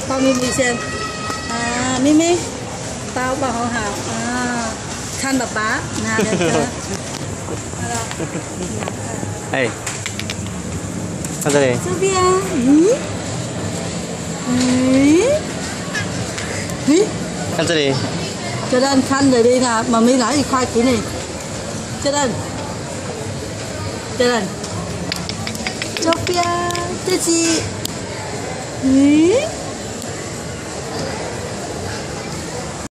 抱咪咪先。啊，咪咪，抱抱好好啊，看爸爸，拿着歌。好了。 哎，看这里。 这边，嗯， 看这里。 这人看这里呢，妈咪拿一块给你。这人，这边，这只，